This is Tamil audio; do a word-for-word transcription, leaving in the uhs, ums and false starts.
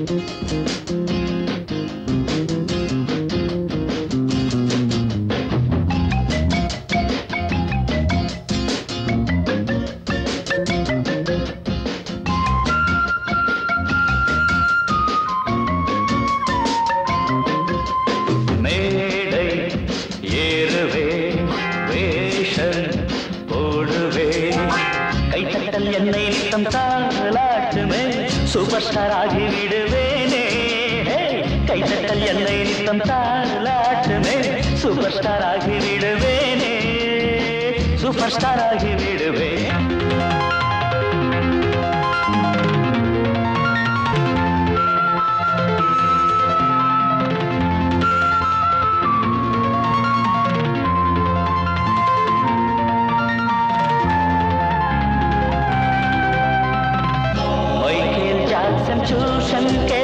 என்னை நித்தம் தாளாட்டுமே சூப்பர்ஸ்டார் ஆகி விடுவேனே கைத்தட்டல் என்னை நித்தம் தாளாட்டுமே சூப்பர்ஸ்டார் ஆகி விடுவேனே சூப்பர்ஸ்டார் ஆகி விடுவேன் ट्यूशन के